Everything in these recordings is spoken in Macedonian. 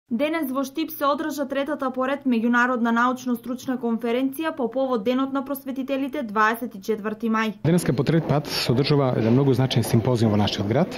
Денес во Штип се одржа третата поред меѓународна научно-стручна конференција по повод Денот на просветителите 24 мај. Денеска по трет пат се одржува еден многу значаен симпозиум во нашиот град.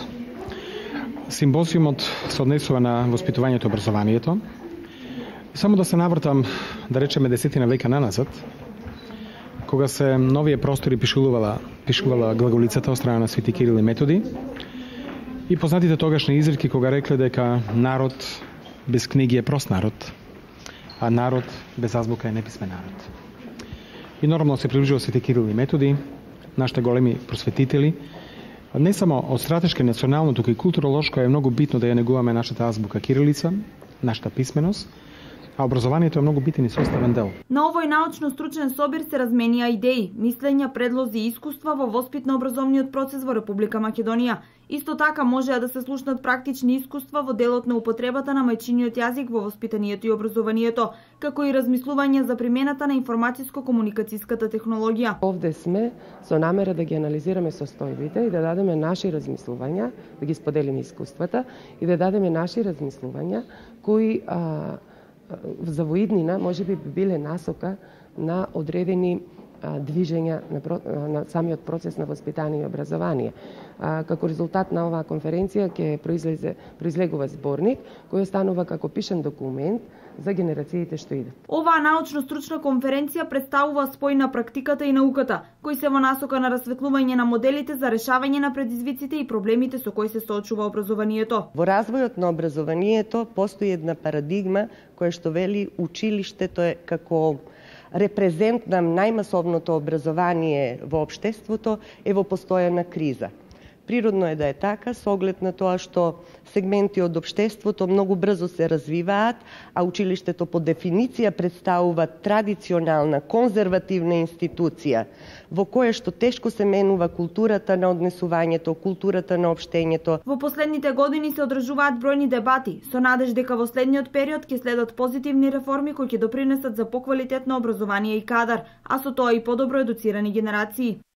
Симпозиумот се однесува на воспитувањето и образованието. Само да се навртам, да речеме, 10 века наназад, кога се новие простори пишувала глаголицата од страна на Свети Кирил и Методи, и познатите тогашни изреки кога рекле дека народ без книги е прост народ, а народ без азбука е неписмен народ. И нормално се приближува Свети Кирил и Методи, нашите големи просветители. Не само од стратешки, национално, туку и културолошко е многу битно да ја негуваме нашата азбука кирилица, нашата писменост, а образованието е многу битен и составен дел. На овој научно-стручен собир се разменија идеи, мислења, предлози и искуства во воспитно-образовниот процес во Република Македонија. Исто така можеа да се слушнат практични искуства во делот на употребата на мајчиниот јазик во воспитанието и образованието, како и размислувања за примената на информатиско-комуникацијската технологија. Овде сме со намера да ги анализираме состојбите и да дадеме наши размислувања, да ги споделиме искуствата и да дадеме наши размислувања кои за воиднина може би биле насока на одредени движења на самиот процес на воспитание и образование. Како резултат на оваа конференција ќе произлегува зборник кој останува како пишен документ за генерациите што идат. Оваа научно-стручна конференција представува спој на практиката и науката, кои се во насока на расветлување на моделите за решавање на предизвиците и проблемите со кои се соочува образованието. Во развојот на образованието постои една парадигма која што вели училиштето е како репрезент на најмасовното образование во општеството е во постојана криза. Природно е да е така, со оглед на тоа што сегменти од општеството многу брзо се развиваат, а училиштето по дефиниција представува традиционална, конзервативна институција, во која што тешко се менува културата на однесувањето, културата на општењето. Во последните години се одржуваат бројни дебати, со надеж дека во следниот период ќе следат позитивни реформи кои ќе допринесат за поквалитетно образование и кадар, а со тоа и подобро едуцирани генерации.